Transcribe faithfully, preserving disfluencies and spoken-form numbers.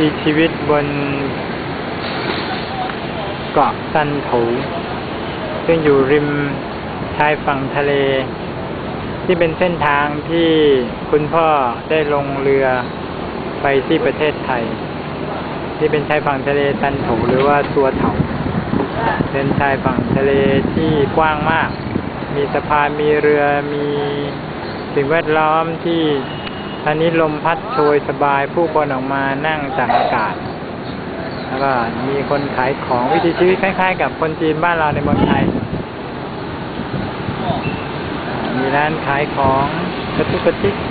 ถีชีวิตบนเกาะซันโถซึ่งอยู่ริมชายฝั่งทะเลที่เป็นเส้นทางที่คุณพ่อได้ลงเรือไปที่ประเทศไทยที่เป็นชายฝั่งทะเลซันโถหรือว่าตัวเถาเป็นชายฝั่งทะเลที่กว้างมากมีสะพานมีเรือมีสิ่งแวดล้อมที่ตอนนี้ลมพัดโชยสบายผู้คนออกมานั่งจากอากาศแล้วก็มีคนขายของวิถีชีวิตคล้ายๆกับคนจีนบ้านเราในเมืองไทยมีร้านขายของกระตุกกระติก